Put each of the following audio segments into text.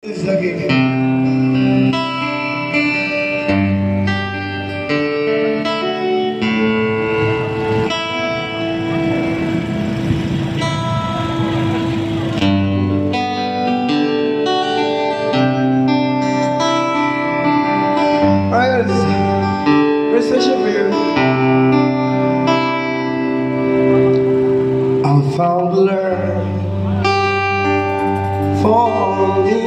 Alright guys, very special for you. I found love for me,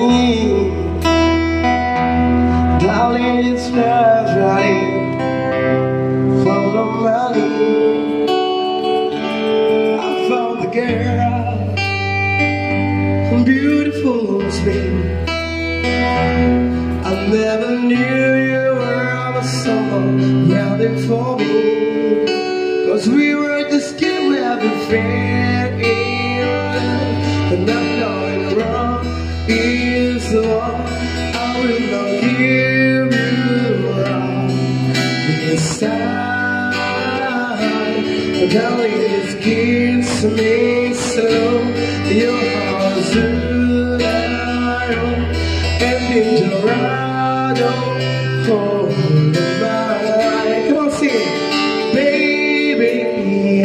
darling, it's not right for the money. I found the girl, beautiful and sweet. I never knew you were someone waiting for me, 'cause we were just getting everything in love, and not knowing wrong is wrong. I will not give you wrong this time. Darling, it gives me slow. Your heart's alive and in Dorado. For the night. Come on, sing it. Baby, I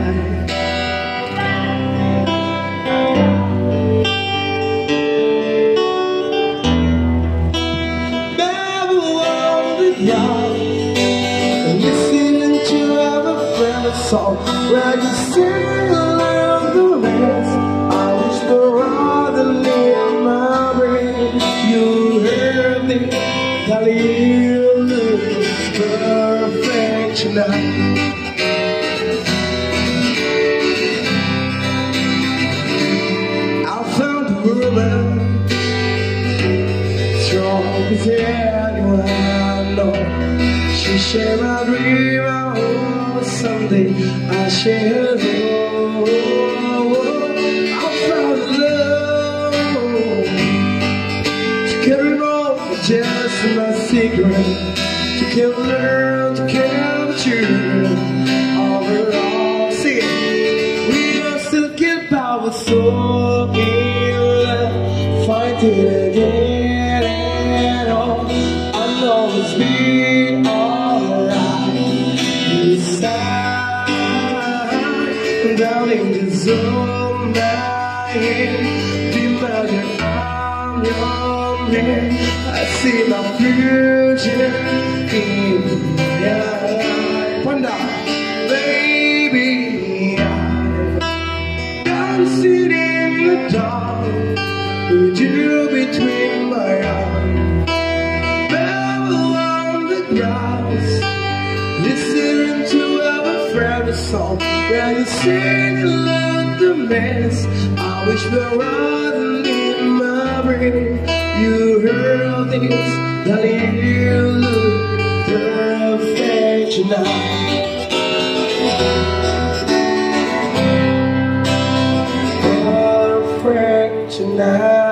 never wanted y'all listening to our favorite song where you sing along the rest. I wish the rather in my brain. You heard me, darling. Perfect tonight. I found a woman strong as anyone I know. She shared my dream. I hope someday I share her. I found love to carry on just my secret. To kill learn to kill the children overall. See it. We are still get by with so in love, fighting again and all. I know it's be alright. This time, down in the zone, be mother, I'm your man. I see my future. Wonder, baby, I'm sitting in the dark with you between my arms, Bell on the grass, listening to our favorite song. Where you sing along the mess. I wish the rather in my brain. You heard this, darling, you look perfect tonight. Perfect tonight.